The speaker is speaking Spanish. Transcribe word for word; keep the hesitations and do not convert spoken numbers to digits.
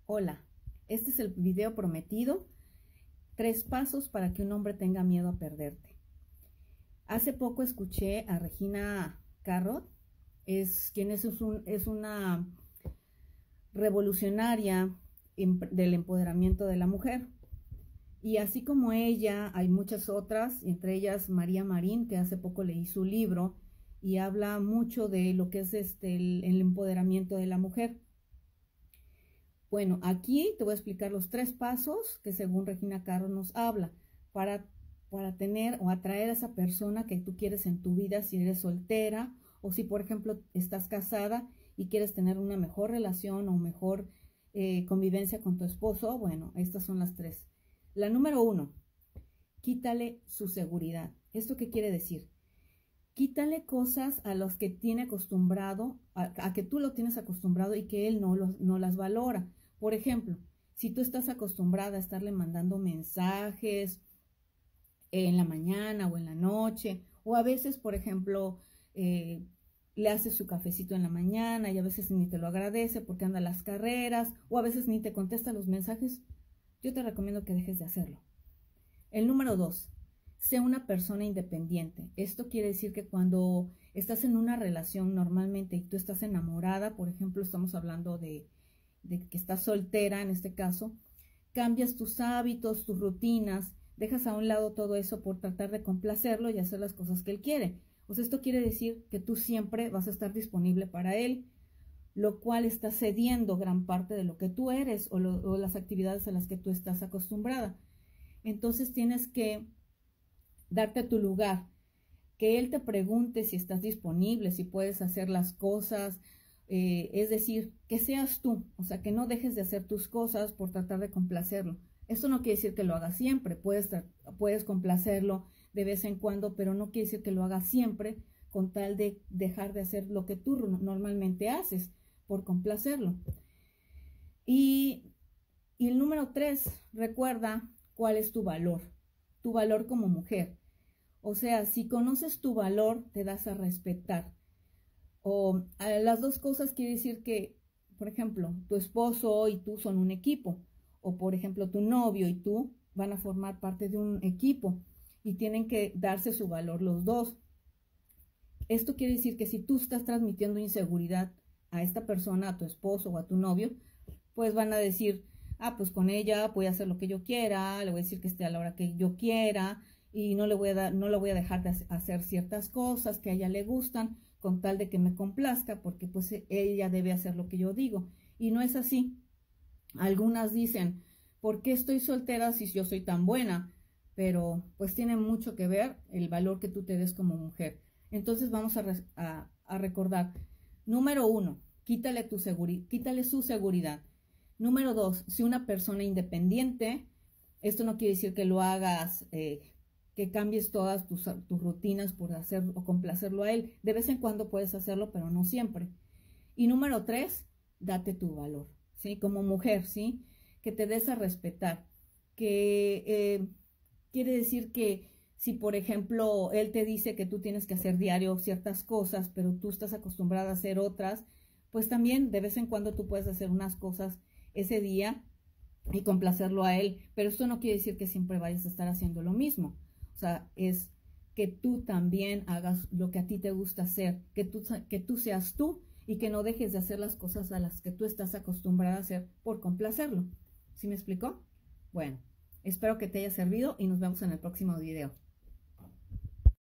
Hola, este es el video prometido, tres pasos para que un hombre tenga miedo a perderte. Hace poco escuché a Regina Carrot, es, quien es, un, es una revolucionaria del empoderamiento de la mujer. Y así como ella, hay muchas otras, entre ellas María Marín, que hace poco leí su libro y habla mucho de lo que es este, el, el empoderamiento de la mujer. Bueno, aquí te voy a explicar los tres pasos que según Regina Carrot nos habla para, para tener o atraer a esa persona que tú quieres en tu vida, si eres soltera o si, por ejemplo, estás casada y quieres tener una mejor relación o mejor eh, convivencia con tu esposo. Bueno, estas son las tres. La número uno, quítale su seguridad. ¿Esto qué quiere decir? Quítale cosas a las que tiene acostumbrado, a, a que tú lo tienes acostumbrado y que él no, los, no las valora. Por ejemplo, si tú estás acostumbrada a estarle mandando mensajes en la mañana o en la noche, o a veces, por ejemplo, eh, le haces su cafecito en la mañana y a veces ni te lo agradece porque anda a las carreras, o a veces ni te contesta los mensajes, yo te recomiendo que dejes de hacerlo. El número dos, sé una persona independiente. Esto quiere decir que cuando estás en una relación normalmente y tú estás enamorada, por ejemplo, estamos hablando de, de que estás soltera en este caso, cambias tus hábitos, tus rutinas, dejas a un lado todo eso por tratar de complacerlo y hacer las cosas que él quiere. O sea, esto quiere decir que tú siempre vas a estar disponible para él, lo cual está cediendo gran parte de lo que tú eres o, lo, o las actividades a las que tú estás acostumbrada. Entonces tienes que darte tu lugar, que él te pregunte si estás disponible, si puedes hacer las cosas, eh, es decir, que seas tú, o sea, que no dejes de hacer tus cosas por tratar de complacerlo. Esto no quiere decir que lo hagas siempre, puedes, puedes complacerlo de vez en cuando, pero no quiere decir que lo hagas siempre con tal de dejar de hacer lo que tú normalmente haces por complacerlo. Y, y el número tres, recuerda cuál es tu valor, tu valor como mujer. O sea, si conoces tu valor, te das a respetar. O a las dos cosas quiere decir que, por ejemplo, tu esposo y tú son un equipo. O, por ejemplo, tu novio y tú van a formar parte de un equipo y tienen que darse su valor los dos. Esto quiere decir que si tú estás transmitiendo inseguridad a esta persona, a tu esposo o a tu novio, pues van a decir, ah, pues con ella voy a hacer lo que yo quiera, le voy a decir que esté a la hora que yo quiera y no le voy a, dar, no le voy a dejar de hacer ciertas cosas que a ella le gustan con tal de que me complazca, porque pues ella debe hacer lo que yo digo. Y no es así. Algunas dicen, ¿por qué estoy soltera si yo soy tan buena? Pero pues tiene mucho que ver el valor que tú te des como mujer. Entonces vamos a, a, a recordar, número uno, quítale, tu seguri quítale su seguridad. Número dos, si una persona independiente, esto no quiere decir que lo hagas, eh, que cambies todas tus, tus rutinas por hacer o complacerlo a él. De vez en cuando puedes hacerlo, pero no siempre. Y número tres, date tu valor, ¿sí? Como mujer, ¿sí? Que te des a respetar. Que eh, quiere decir que si, por ejemplo, él te dice que tú tienes que hacer diario ciertas cosas, pero tú estás acostumbrada a hacer otras, pues también de vez en cuando tú puedes hacer unas cosas ese día y complacerlo a él, pero esto no quiere decir que siempre vayas a estar haciendo lo mismo. O sea, es que tú también hagas lo que a ti te gusta hacer, que tú, que tú seas tú y que no dejes de hacer las cosas a las que tú estás acostumbrada a hacer por complacerlo. ¿Sí me explicó? Bueno, espero que te haya servido y nos vemos en el próximo video.